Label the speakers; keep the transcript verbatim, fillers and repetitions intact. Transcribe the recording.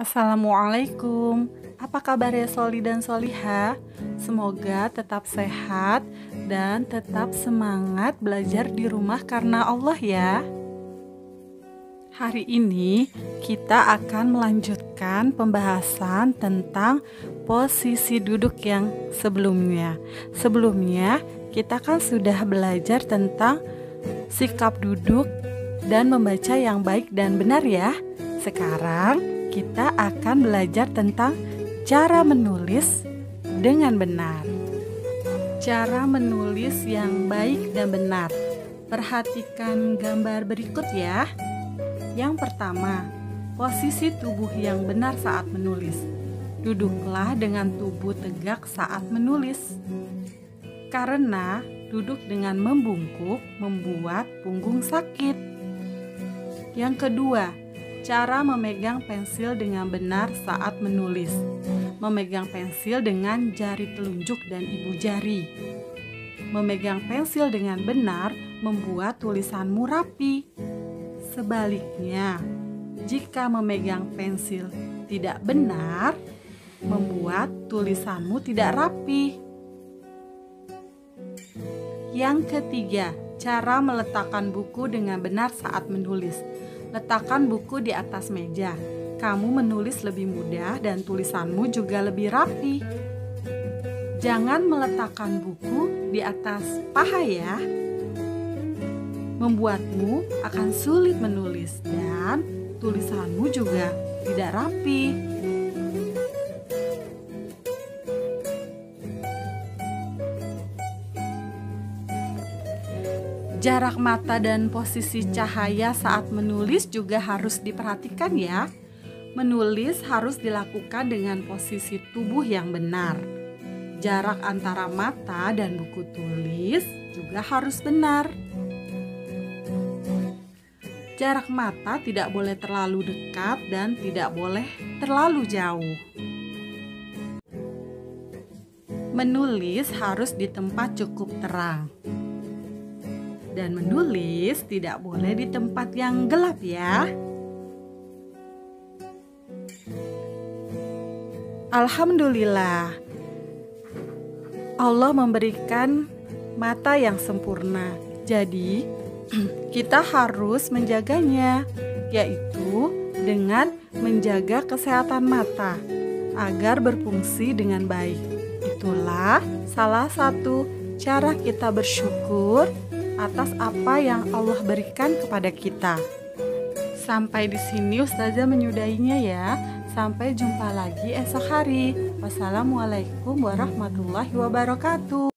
Speaker 1: Assalamualaikum. Apa kabarnya Soli dan Soliha? Semoga tetap sehat dan tetap semangat belajar di rumah karena Allah ya. Hari ini kita akan melanjutkan pembahasan tentang posisi duduk yang sebelumnya. Sebelumnya kita kan sudah belajar tentang sikap duduk dan membaca yang baik dan benar ya. Sekarang kita akan belajar tentang cara menulis dengan benar. Cara menulis yang baik dan benar. Perhatikan gambar berikut ya. Yang pertama, posisi tubuh yang benar saat menulis. Duduklah dengan tubuh tegak saat menulis. Karena duduk dengan membungkuk membuat punggung sakit. Yang kedua, cara memegang pensil dengan benar saat menulis. Memegang pensil dengan jari telunjuk dan ibu jari. Memegang pensil dengan benar membuat tulisanmu rapi. Sebaliknya, jika memegang pensil tidak benar, membuat tulisanmu tidak rapi. Yang ketiga, cara meletakkan buku dengan benar saat menulis. Letakkan buku di atas meja. Kamu menulis lebih mudah dan tulisanmu juga lebih rapi. Jangan meletakkan buku di atas paha ya. Membuatmu akan sulit menulis dan tulisanmu juga tidak rapi. Jarak mata dan posisi cahaya saat menulis juga harus diperhatikan ya. Menulis harus dilakukan dengan posisi tubuh yang benar. Jarak antara mata dan buku tulis juga harus benar. Jarak mata tidak boleh terlalu dekat dan tidak boleh terlalu jauh. Menulis harus di tempat cukup terang. Dan menulis tidak boleh di tempat yang gelap ya. Alhamdulillah, Allah memberikan mata yang sempurna. Jadi, kita harus menjaganya, yaitu dengan menjaga kesehatan mata agar berfungsi dengan baik. Itulah salah satu cara kita bersyukur atas apa yang Allah berikan kepada kita. Sampai di sini Ustazah menyudahinya ya. Sampai jumpa lagi esok hari. Wassalamualaikum warahmatullahi wabarakatuh.